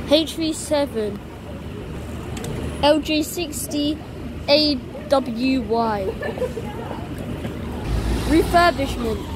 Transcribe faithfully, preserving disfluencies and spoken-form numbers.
H V seven, L J sixty A W Y, refurbishment.